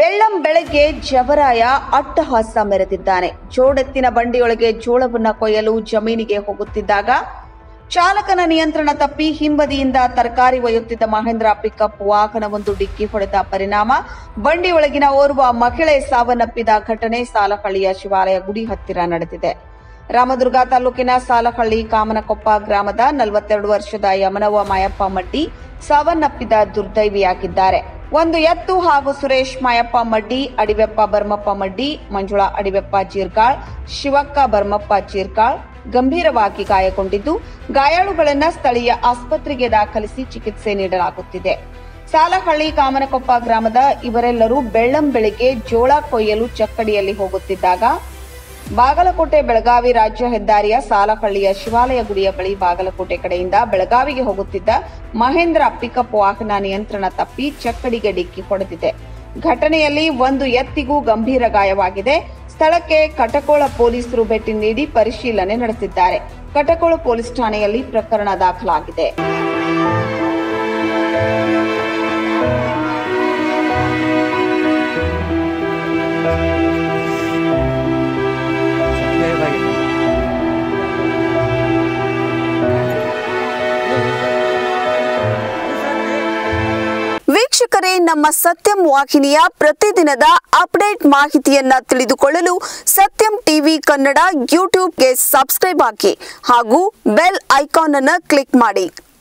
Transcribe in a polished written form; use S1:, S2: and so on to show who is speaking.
S1: ಬೆಳ್ಳಂ ಬೆಳಗ್ಗೆ ಜವರಾಯ ಅಟ್ಟಹಾಸ ಮೆರೆದಿದ್ದಾನೆ. ಜೋಡೆತ್ತಿನ ಬಂಡಿಯೊಳಗೆ ಜೋಳವನ್ನ ಕೊಯ್ಯಲು ಜಮೀನಿಗೆ ಹೋಗುತ್ತಿದ್ದಾಗ ಚಾಲಕನ ನಿಯಂತ್ರಣ ತಪ್ಪಿ ಹಿಂಬದಿಯಿಂದ ತರಕಾರಿ ಒಯ್ಯುತ್ತಿದ್ದ ಮಹೇಂದ್ರ ಪಿಕಪ್ ವಾಹನವೊಂದು ಡಿಕ್ಕಿ ಹೊಡೆದ ಪರಿಣಾಮ ಬಂಡಿಯೊಳಗಿನ ಓರ್ವ ಮಹಿಳೆ ಸಾವನ್ನಪ್ಪಿದ ಘಟನೆ ಸಾಲಹಳ್ಳಿಯ ಶಿವಾಲಯ ಗುಡಿ ಹತ್ತಿರ ನಡೆದಿದೆ. ರಾಮದುರ್ಗ ತಾಲೂಕಿನ ಸಾಲಹಳ್ಳಿ ಕಾಮನಕೊಪ್ಪ ಗ್ರಾಮದ 42 ವರ್ಷದ ಯಮನವ್ವ ಮಾಯಪ್ಪ ಮಡ್ಡಿ ಸಾವನ್ನಪ್ಪಿದ ದುರ್ದೈವಿಯಾಗಿದ್ದಾರೆ. ಒಂದು ಎತ್ತು ಹಾಗೂ ಸುರೇಶ್ ಮಾಯಪ್ಪ ಮಡ್ಡಿ, ಅಡಿವೆಪ್ಪ ಬರ್ಮಪ್ಪ ಮಡ್ಡಿ, ಮಂಜುಳಾ ಅಡಿವೆಪ್ಪ ಚೀರ್ಕಾಳ್, ಶಿವಕ್ಕ ಬರ್ಮಪ್ಪ ಚೀರ್ಕಾಳ್ ಗಂಭೀರವಾಗಿ ಗಾಯಗೊಂಡಿದ್ದು, ಗಾಯಾಳುಗಳನ್ನು ಸ್ಥಳೀಯ ಆಸ್ಪತ್ರೆಗೆ ದಾಖಲಿಸಿ ಚಿಕಿತ್ಸೆ ನೀಡಲಾಗುತ್ತಿದೆ. ಸಾಲಹಳ್ಳಿ ಕಾಮನಕೊಪ್ಪ ಗ್ರಾಮದ ಇವರೆಲ್ಲರೂ ಬೆಳ್ಳಂ ಬೆಳಿಗ್ಗೆ ಜೋಳ ಕೊಯ್ಯಲು ಚಕ್ಕಡಿಯಲ್ಲಿ ಹೋಗುತ್ತಿದ್ದಾಗ ಬಾಗಲಕೋಟೆ ಬೆಳಗಾವಿ ರಾಜ್ಯ ಹೆದ್ದಾರಿಯ ಸಾಲಹಳ್ಳಿಯ ಶಿವಾಲಯ ಗುಡಿಯ ಬಳಿ ಬಾಗಲಕೋಟೆ ಕಡೆಯಿಂದ ಬೆಳಗಾವಿಗೆ ಹೋಗುತ್ತಿದ್ದ ಮಹೇಂದ್ರ ಪಿಕಪ್ ವಾಹನ ನಿಯಂತ್ರಣ ತಪ್ಪಿ ಚಕ್ಕಡಿಗೆ ಡಿಕ್ಕಿ ಹೊಡೆದಿದೆ. ಘಟನೆಯಲ್ಲಿ ಒಂದು ಎತ್ತಿಗೂ ಗಂಭೀರ ಗಾಯವಾಗಿದೆ. ಸ್ಥಳಕ್ಕೆ ಕಟಕೋಳ ಪೊಲೀಸರು ಭೇಟಿ ನೀಡಿ ಪರಿಶೀಲನೆ ನಡೆಸಿದ್ದಾರೆ. ಕಟಕೋಳ ಪೊಲೀಸ್ ಠಾಣೆಯಲ್ಲಿ ಪ್ರಕರಣ ದಾಖಲಾಗಿದೆ.
S2: ವೀಕ್ಷಕರೇ, ನಮ್ಮ ಸತ್ಯಂ ವಾಹಿನಿಯ ಪ್ರತಿದಿನದ ಅಪ್ಡೇಟ್ ಮಾಹಿತಿಯನ್ನ ತಿಳಿದುಕೊಳ್ಳಲು ಸತ್ಯಂ ಟಿವಿ ಕನ್ನಡ ಯೂಟ್ಯೂಬ್ಗೆ ಸಬ್ಸ್ಕ್ರೈಬ್ ಆಗಿ ಹಾಗೂ ಬೆಲ್ ಐಕಾನ್ ಅನ್ನು ಕ್ಲಿಕ್ ಮಾಡಿ.